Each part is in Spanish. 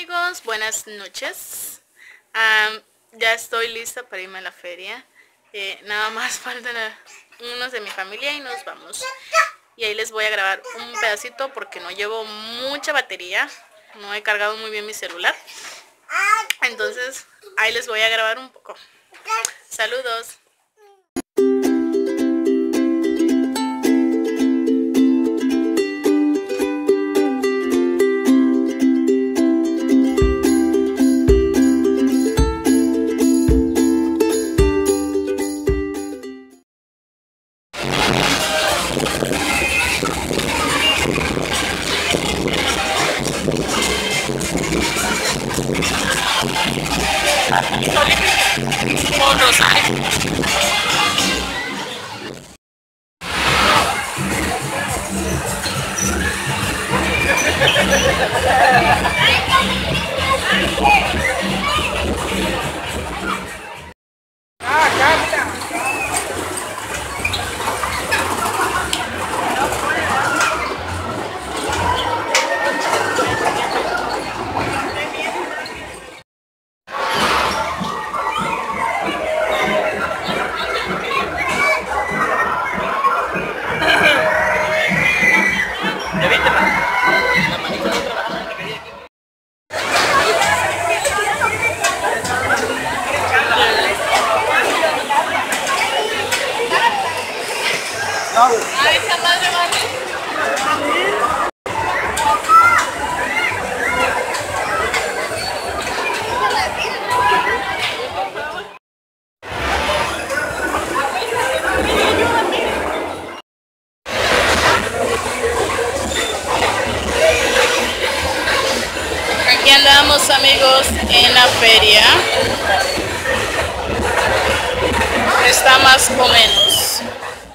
amigos, buenas noches. Ya estoy lista para irme a la feria. Nada más faltan unos de mi familia y nos vamos. Y ahí les voy a grabar un pedacito porque no llevo mucha batería. No he cargado muy bien mi celular. Entonces ahí les voy a grabar un poco. Saludos. Aquí andamos, amigos, en la feria. Está más o menos.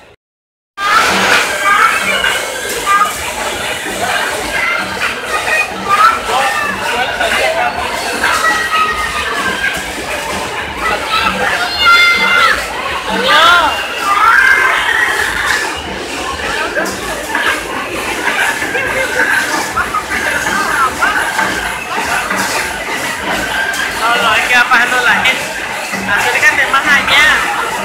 No, hay que ir bajando la gente. Acércate más allá.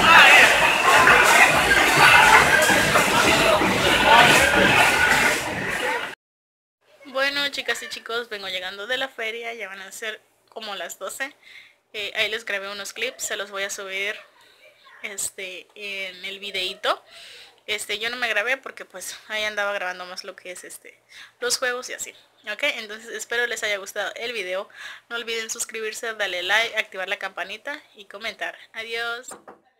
Bueno, chicas y chicos, vengo llegando de la feria. Ya van a ser como las 12. Ahí les grabé unos clips. Se los voy a subir en el videito. Yo no me grabé porque pues ahí andaba grabando más lo que es los juegos y así. Ok, entonces espero les haya gustado el video. No olviden suscribirse, darle like, activar la campanita y comentar. Adiós.